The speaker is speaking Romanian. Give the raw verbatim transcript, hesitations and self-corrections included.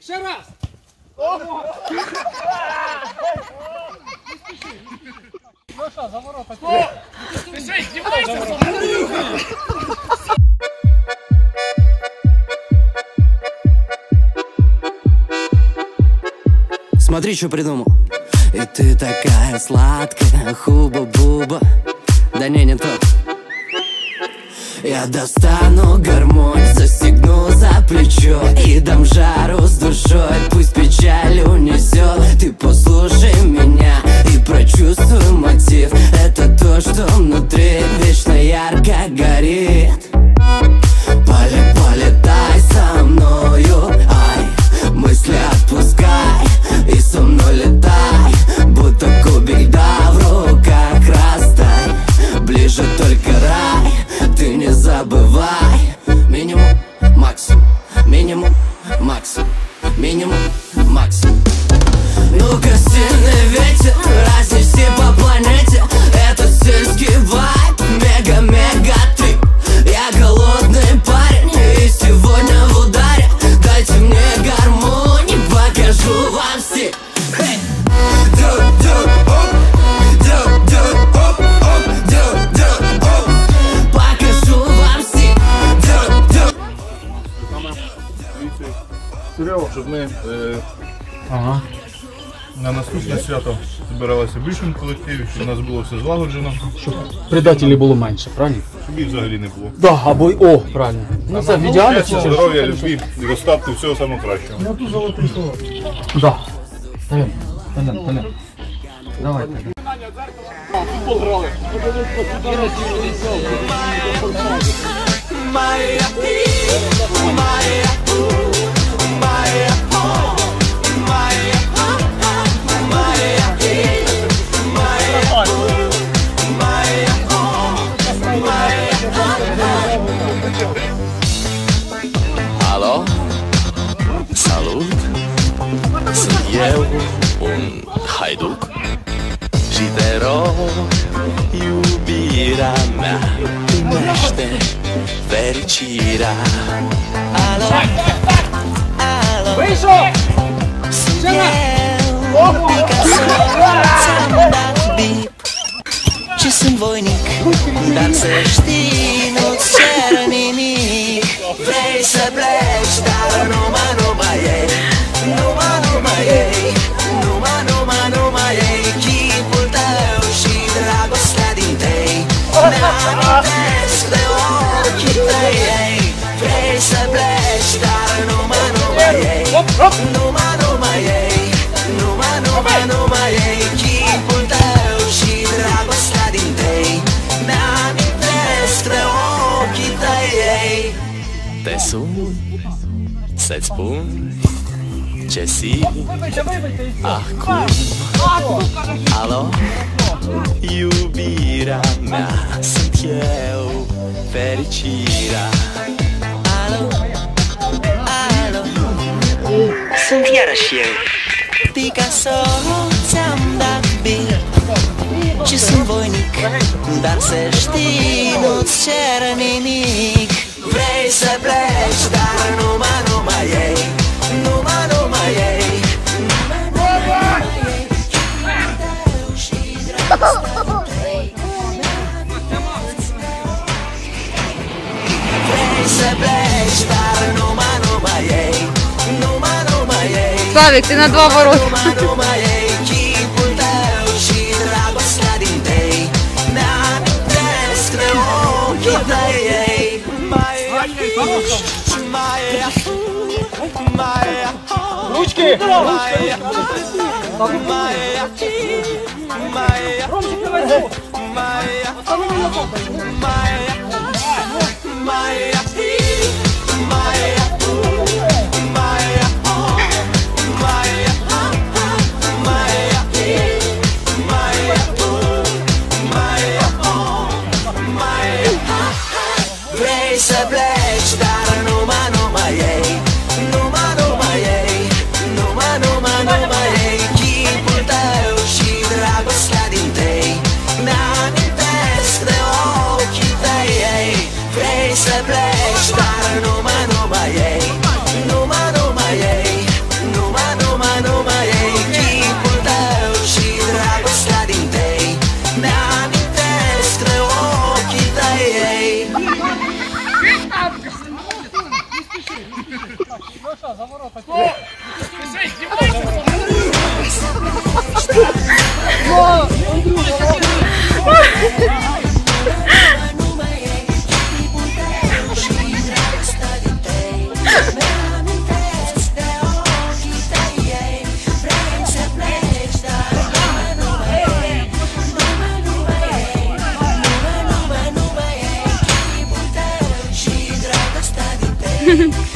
Ще раз! Ну що, за ворота? Ти що, здівайся? Смотри, что придумал. И ты такая сладкая, хуба-буба. Да не, не то. Я достану гармонь, застегну за плечо и дам жару с душой, пусть печаль унесет. Ты послушай меня и прочувствуй мотив. Это то, что внутри вечно ярко горит. Поле, полетай со мною, ай, мысли отпускай и со мной летай, будто кубик, да, в руках растай. Ближе только рай, ты не забывай. Минимум, максимум, минимум, максимум, минимум, максимум. Ну-ка, сильный ветер, разнеси по планете этот сельский вайб, мега-мега трип. Я голодный парень и сегодня в ударе. Дайте мне гармонию, покажу вам стиль. Hey! Щоб ми е, ага. на наступне свято збиралися в більшому колективі, щоб у нас було все злагоджено. Щоб предателів було менше, правильно? Щоб їх взагалі не було. Да, або о, правильно. Ну це в ідеалі. Здоров'я, любві і достатку всього самого кращого. Ну тут золотий слово. Да. Таня, Таня, Таня. Давай. Футбол грали. Hallo, salut, sunt eu, un haiduc și te rog, iubirea mea, primește fericirea. Alo, alo, sunt eu, Picasso, ți-am dat bip și sunt voinic, dar să știi, nu-ți cer nimic. Vrei să pleci, dar numai, numai ei, numai, numai ei, numai, numai, numai ei, chipul tău și dragostea din tei. Mi-amintesc de ochii tăi ei. Vrei să pleci, dar numai, numai ei, numai, numai ei, numai, numai, numai ei, chipul tău și dragostea din tei. Mi-amintesc de ochii tăi ei. Te sun să-ți spun ce simt acum. Alo, iubirea mea, sunt eu, fericirea. Alo, alo, sunt iarăși eu, Picasso, ți-am dat bine și sunt voinic, dar să știi, nu-ți cer nimic. Vrei să pleci, dar numai, numai ei, numai, numai ei, numai, numai ei, tău și dragostea tăi. Vrei să pleci, dar numai, numai ei, numai, numai ei. Славик, ты на два ворота. Numai, numai ei, chipul tău și dragostea din tei. Mi-amintesc de ochii tăi ei. Ручки! Vrei să pleci, dar numai, numai ei, numai, numai ei, numai, numai, numai ei, chipul tău și dragostea din tei. Mi-amintesc de ochii tăi ei. Vrei să pleci, dar numai, numai Леша, за ворота. Писай, Димон, за ворота. Ha ha ha.